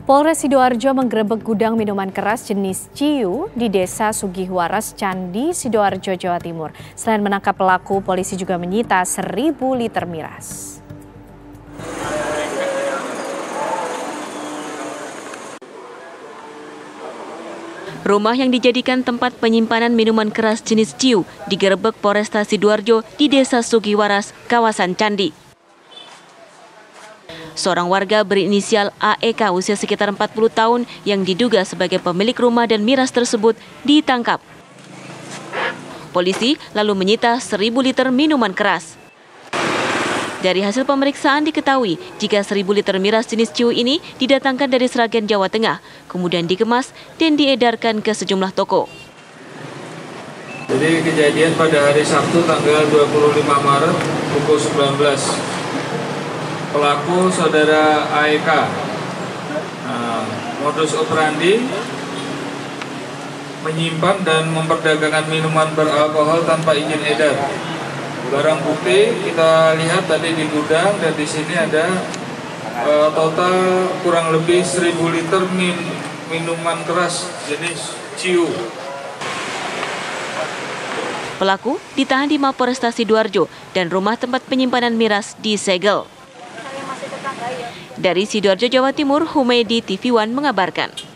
Polres Sidoarjo menggerebek gudang minuman keras jenis Ciu di Desa Sugihwaras, Candi, Sidoarjo, Jawa Timur. Selain menangkap pelaku, polisi juga menyita 1.000 liter miras. Rumah yang dijadikan tempat penyimpanan minuman keras jenis Ciu digerebek Polresta Sidoarjo di Desa Sugihwaras, kawasan Candi. Seorang warga berinisial AEK usia sekitar 40 tahun yang diduga sebagai pemilik rumah dan miras tersebut ditangkap. Polisi lalu menyita 1.000 liter minuman keras. Dari hasil pemeriksaan diketahui jika 1.000 liter miras jenis Ciu ini didatangkan dari Sragen, Jawa Tengah, kemudian dikemas dan diedarkan ke sejumlah toko. Jadi kejadian pada hari Sabtu tanggal 25 Maret pukul 19. Pelaku saudara AEK. Modus operandi menyimpan dan memperdagangkan minuman beralkohol tanpa izin edar. Barang bukti kita lihat tadi di gudang dan di sini ada total kurang lebih 1.000 liter minuman keras jenis Ciu. Pelaku ditahan di Mapolresta Sidoarjo dan rumah tempat penyimpanan miras disegel. Dari Sidoarjo, Jawa Timur, Humedi TV One mengabarkan.